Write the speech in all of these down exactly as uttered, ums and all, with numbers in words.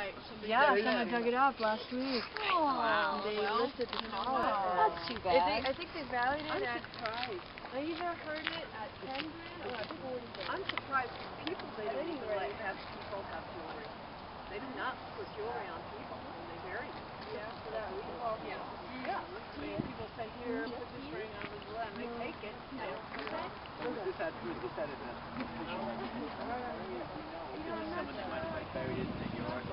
Right. Yeah, someone dug it up last week. Oh, wow. They Well, lifted the collar. that's too bad. I think, I think they valued it I'm at... surprised. I either heard it at ten grand or at forty grand. I'm surprised people, they don't even let have people have jewelry. They do not put jewelry on people when they bury them. Yeah, for that reason. Yeah. Yeah. I mean, people say, here, put this ring on, blah, blah, and they take it. They don't put it on. This had, this had an investigation. Someone that might, might buried it in the yard.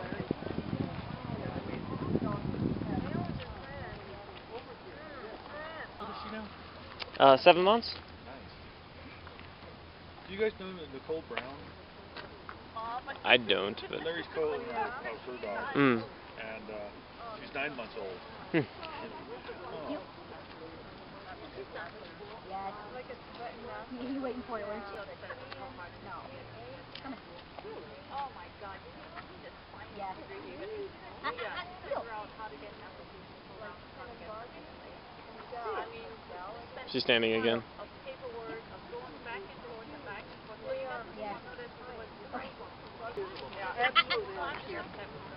What does she know? Uh, seven months. Nice. Do you guys know Nicole Brown? I don't, but... Larry's co owner of her dog. Mm. And uh, she's nine months old. Hmm. Oh. Yes. You're waiting for it, weren't you? No. Come on. Oh my God. Yes. Ah, ah, feel. She's standing again. Yes. Absolutely. Yes.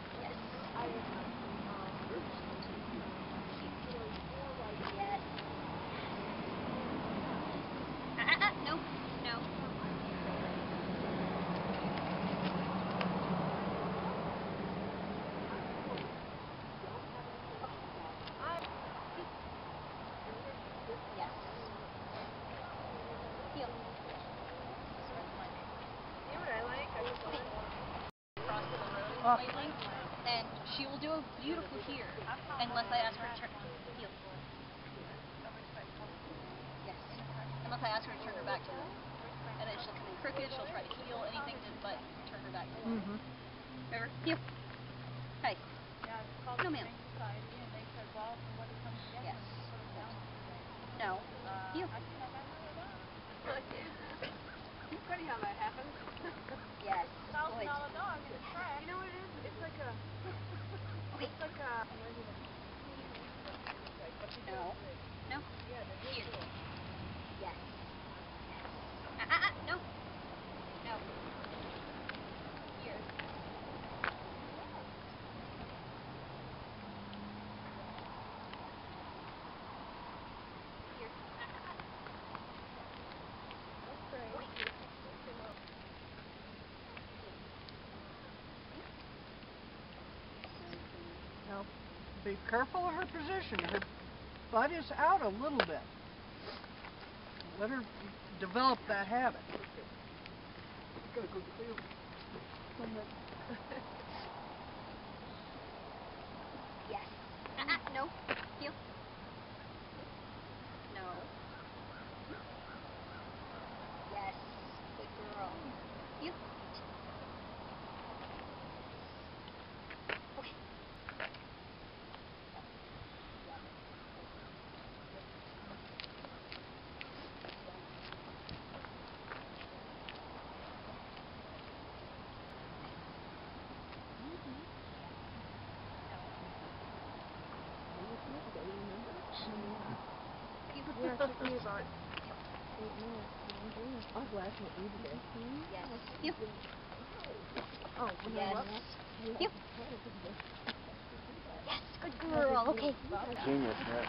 Yes. Ah, ah, ah, no, no. Yes. Heel. You know what I like? I just like Across the road lately, and she will do it beautiful here, unless I ask her to turn heel. Yes. Unless I ask her to turn her back to me. And then she'll come in crooked, she'll try to heel, anything to but turn her back to me. Mm-hmm. Remember? Heel. Hey. No, ma'am. Yes. No. Heel. It's funny how that happens. Yes. Thousand dollar dog in a track. You know what it is? It's like a. Okay. It's like a. No. No. Here. Yes. Yes. Ah, ah, ah. No. No. Here. Here. Ah, ah, ah. Okay. Now, be careful of her position. Her butt is out a little bit. Let her develop that habit. Go, go clear. Yes. Ah, ah, no. Heel. No. Yes. Good girl. Heel. Okay. Yeah, it took me about eight minutes. I was laughing at you today. Yes. Heel. Oh, when Yes. I was Heel. Yes, good girl. Okay. Genius, yeah.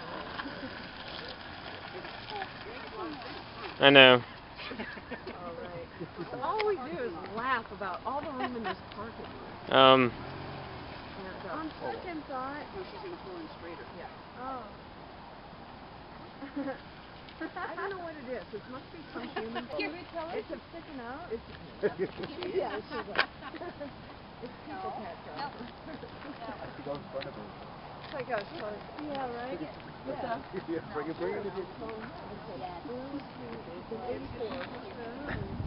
I know. all right. All we do is laugh about all the room in this parking lot. Um, And, uh, on second thought. No, she's going to pull in straighter. Yeah. Oh. I don't know what it is. It must be some human. Here. It's a sticking out. It's yeah. It's a, it's people No. pet No. dog. I should go in front of her. It's like I was telling. Yeah, right. What's Yeah. up? Yeah, bring it, bring it. Yes. It's an eighty-four.